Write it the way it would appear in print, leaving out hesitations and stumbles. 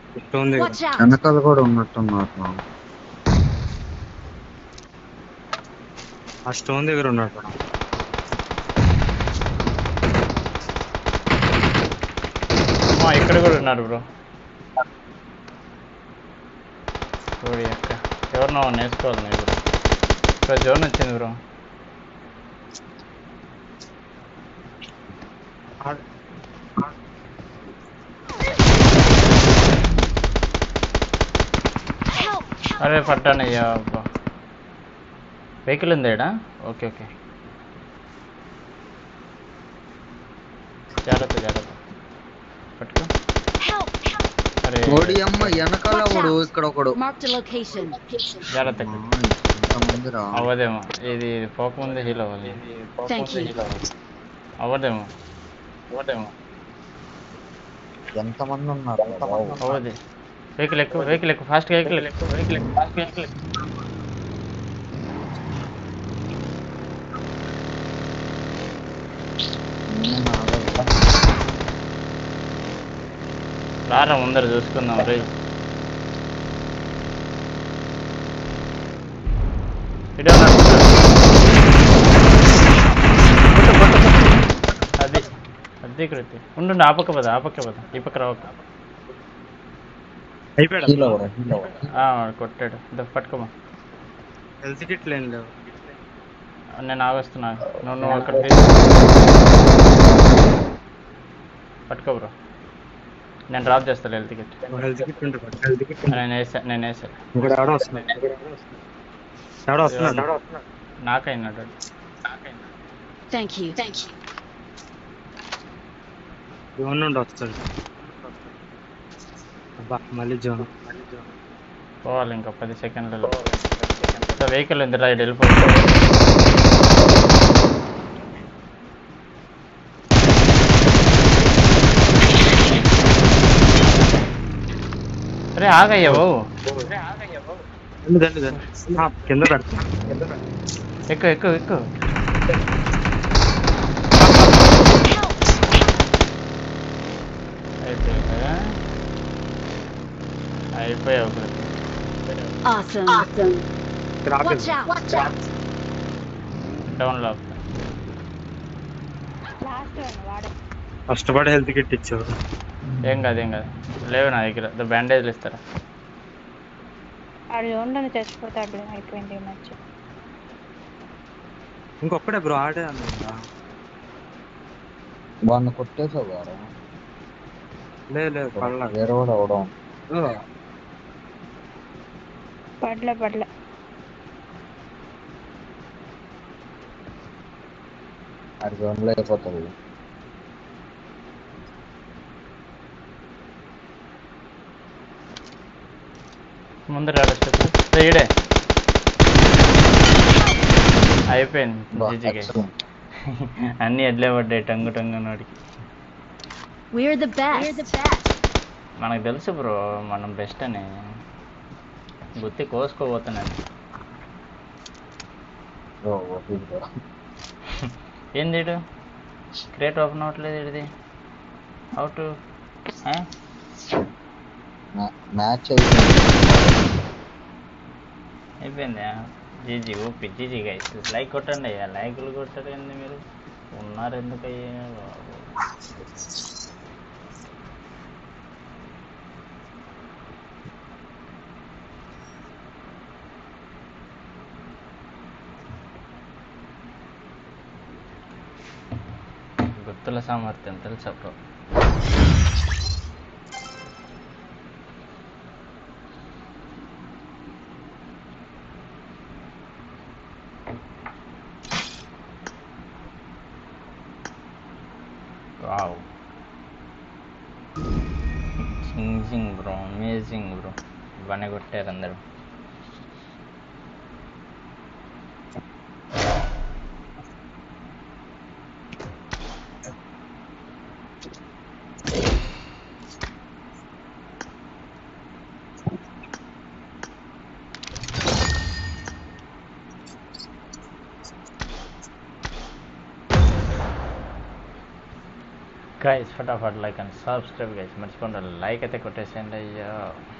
Stone దగ్గర Watch out! వెనకాల కూడా ఉన్నట్టున్నారు. ఆ స్టోన్ దగ్గర ఉన్నాడు. ఇక్కడ కూడా ఉన్నారు బ్రో. చూడు అక్క ఎవరినో నేర్చుకోవాలి మీరు బ్రో. ఇక్కడ జోన్ వచ్చింది బ్రో. అరే పట్టానయ్యా అబ్బా. వెహికల్ ఉంది ఏడా? ఓకే ఓకే జాగ్రత్త జాగ్రత్త పట్టుకో. అరే ఓడి అమ్మ వెనకాల ఒకడు, ఇక్కడ ఒకడు. Marked a location. జాగ్రత్త ఎంతమందిరా? అవ్వదేమో. ఇది పోకముందే హీల్ అవ్వాలి. Thank you. అవ్వదేమో. ఎంతమంది ఉన్నారు? అవ్వదే. వెహికల్ ఎక్కువ ఫాస్ట్గా వెహికల్ ఎక్కువ. రారా ముందర చూసుకుందాం. రే ఇటు అది అది కృతి ఉండు. ఆ పక్క పద ఈ పక్క రావక్క. కొట్టాడు. పట్టుకోమా. హెల్త్ కిట్ లేని లేవు. నేను ఆగొస్తున్నా. నువ్వు అక్కడ పట్టుకో బ్రో. నేను డ్రాప్ చేస్తాను హెల్త్ కిట్. నేను వేసా. నాకైనాడు. Thank you. జోన్ నుండి వస్తాడు. మళ్ళీ జోన్ పోవాలి ఇంకా 10 సెకండ్లలో. వెహికల్ ఉంది రైడ్ వెళ్ళిపోతుంది. అరే ఆగయ్యా బాబు. కింద పెడతా. ఎక్కువ అయిపోయావు. Awesome. Watch out. డౌన్ లో కష్టపడి హెల్త్ కిట్ ఇచ్చావు. ఏం కాదు లేవు నా దగ్గర. బ్యాండేజ్లు ఇస్తారా? అది ఉండని చచ్చిపోతాడు. అయిపోయింది మ్యాచ్. ఇంకొక్కడే బ్రో ఆడే అన్నా. వాడిని కొట్టేసావు గారా? లేదు వేరే వాడు అవడం పడ్ల అది జోన్లో అయిపోతుంది. ముందర ఇడే అయిపోయింది. జీజీకి అన్నీ ఎడ్లే పడ్డాయి. టంగు నోడికి. We're the best. మనకు తెలుసు బ్రో మనం బెస్ట్ అని. గుత్తి కోసుకోబోతున్నాను. ఏంది క్రియేట్ ఓపెన్ అవ్వట్లేదు. ఇది అవుట్ మ్యాచ్ అయిపోయిందా? GG OP. GG guys like కొట్టండి అయ్యా. లైకులు కొట్టండి. మీరు ఉన్నారు ఎందుకయ్యా బాబు? గుర్తుల సామర్థ్యం తెలుసా బ్రో? వావ్ చింగ్ బ్రో. Amazing bro. బాగానే కొట్టారు అందరూ. గైస్ ఫటాఫట్ లైక్ అండ్ సబ్స్క్రైబ్ గైస్, మర్చిపోండి లైక్ అయితే కొట్టేసేయండి అయ్యా.